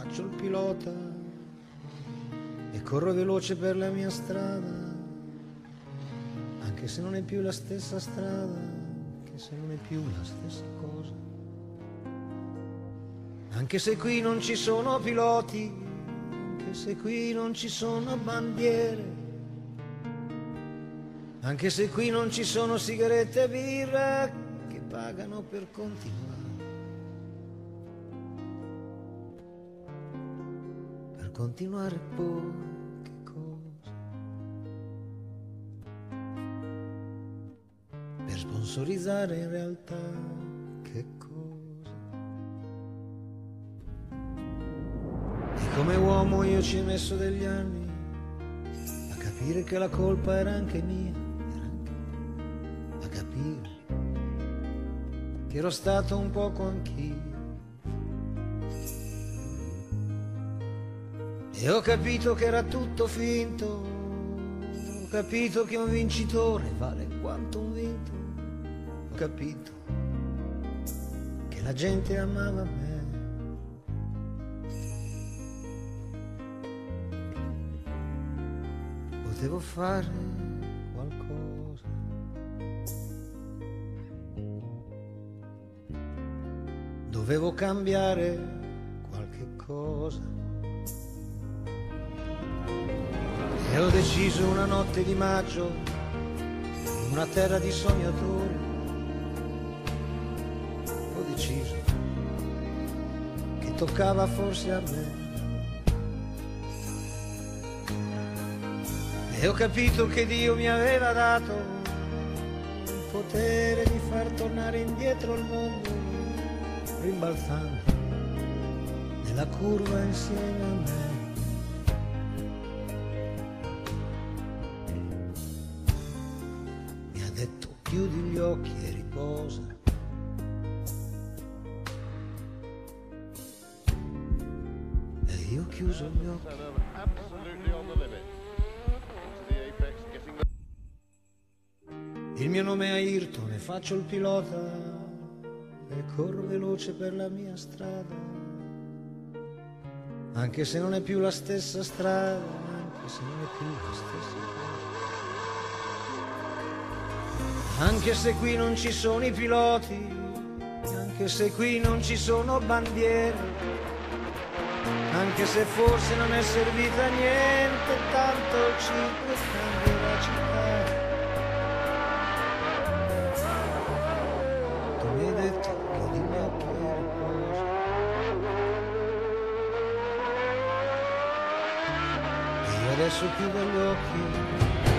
faccio il pilota e corro veloce per la mia strada, anche se non è più la stessa strada, anche se non è più la stessa cosa, anche se qui non ci sono piloti, anche se qui non ci sono bandiere, anche se qui non ci sono sigarette e birra che pagano per continuare. Per continuare poche cose, per sponsorizzare in realtà che cosa. E come uomo io ci ho messo degli anni a capire che la colpa era anche mia, a capire che ero stato un poco anch'io. E ho capito che era tutto finto, ho capito che un vincitore vale quanto un vinto, ho capito che la gente amava me. Potevo fare qualcosa, dovevo cambiare qualche cosa. E ho deciso una notte di maggio, in una terra di sognatori, ho deciso che toccava forse a me. E ho capito che Dio mi aveva dato il potere di far tornare indietro il mondo, rimbalzando nella curva insieme a me. Chiudi gli occhi e riposa. E io ho chiuso gli occhi. Il mio nome è Ayrton e faccio il pilota e corro veloce per la mia strada, anche se non è più la stessa strada, anche se non è più la stessa cosa. Anche se qui non ci sono i piloti, anche se qui non ci sono bandiere, anche se forse non è servita a niente, tanto il circo cambia la città. Tu mi hai detto che di me occhi riposo, e io adesso chiudo gli occhi